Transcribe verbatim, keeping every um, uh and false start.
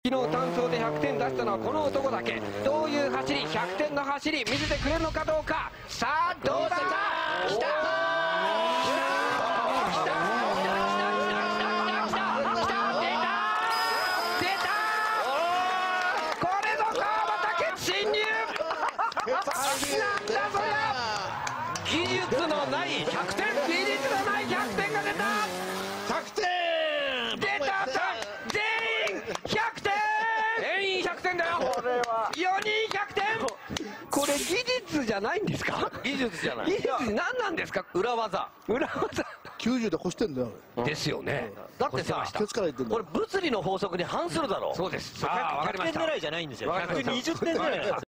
昨日単走でひゃくてん出したのはこの男だけ。どういう走り、ひゃくてんの走り見せてくれるのかどうか。さあどうだ。きた技術のないひゃくてん、技術のないひゃくてんが出た。 ひゃくてん出た。全員ひゃくてん、全員ひゃくてんだよ。これはよにんひゃくてん。これ技術じゃないんですか。 技術じゃない。 技術何なんですか。 裏技。 裏技きゅうじゅうで越してんだよ。 ですよね。 だってさ、 ケツから言ってんだこれ物理の法則に反するだろう。 そうです。 ひゃくてん狙いじゃないんですよ。ひゃくにじゅってん狙い。